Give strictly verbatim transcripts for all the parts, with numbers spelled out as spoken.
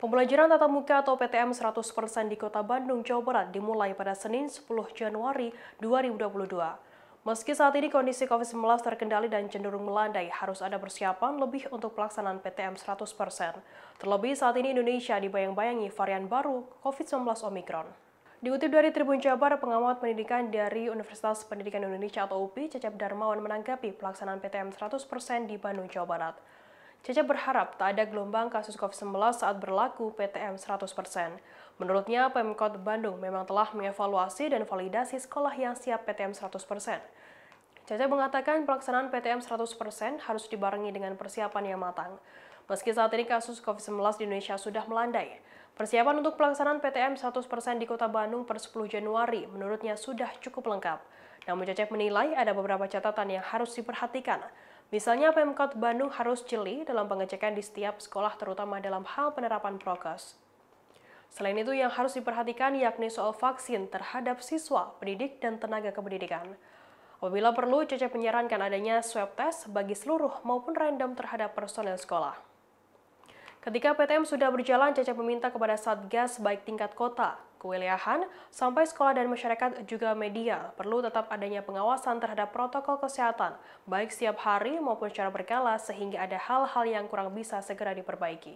Pembelajaran tatap muka atau P T M seratus persen di Kota Bandung, Jawa Barat dimulai pada Senin sepuluh Januari dua ribu dua puluh dua. Meski saat ini kondisi covid sembilan belas terkendali dan cenderung melandai, harus ada persiapan lebih untuk pelaksanaan P T M seratus persen. Terlebih saat ini Indonesia dibayang-bayangi varian baru covid sembilan belas Omicron. Dikutip dari Tribun Jabar, pengamat pendidikan dari Universitas Pendidikan Indonesia atau U P I, Cecep Darmawan menanggapi pelaksanaan P T M seratus persen di Bandung, Jawa Barat. Cecep berharap tak ada gelombang kasus covid sembilan belas saat berlaku P T M seratus persen. Menurutnya, Pemkot Bandung memang telah mengevaluasi dan validasi sekolah yang siap P T M seratus persen. Cecep mengatakan pelaksanaan P T M seratus persen harus dibarengi dengan persiapan yang matang. Meski saat ini kasus covid sembilan belas di Indonesia sudah melandai, persiapan untuk pelaksanaan P T M seratus persen di Kota Bandung per sepuluh Januari menurutnya sudah cukup lengkap. Namun Cecep menilai ada beberapa catatan yang harus diperhatikan. Misalnya Pemkot Bandung harus jeli dalam pengecekan di setiap sekolah terutama dalam hal penerapan prokes. Selain itu yang harus diperhatikan yakni soal vaksin terhadap siswa, pendidik, dan tenaga kependidikan. Apabila perlu, Cecep menyarankan adanya swab test bagi seluruh maupun random terhadap personel sekolah. Ketika P T M sudah berjalan, Cecep meminta kepada Satgas baik tingkat kota, kewilayahan, sampai sekolah dan masyarakat juga media perlu tetap adanya pengawasan terhadap protokol kesehatan, baik setiap hari maupun secara berkala sehingga ada hal-hal yang kurang bisa segera diperbaiki.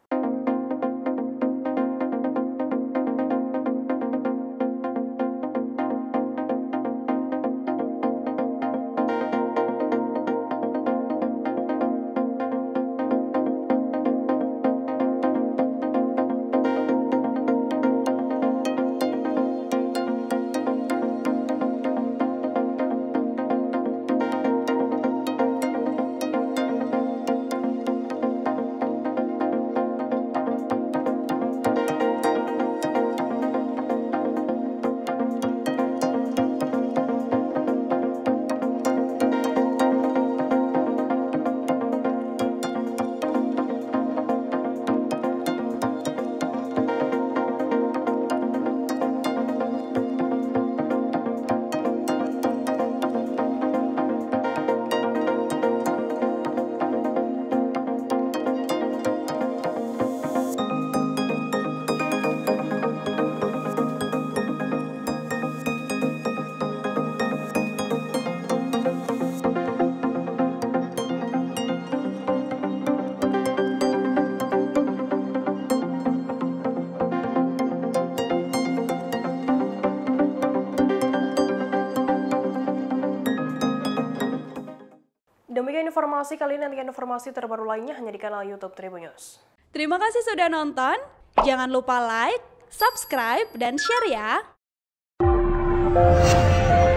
Demikian informasi kali ini, nantikan informasi terbaru lainnya hanya di kanal YouTube Tribun News. Terima kasih sudah nonton. Jangan lupa like, subscribe, dan share ya.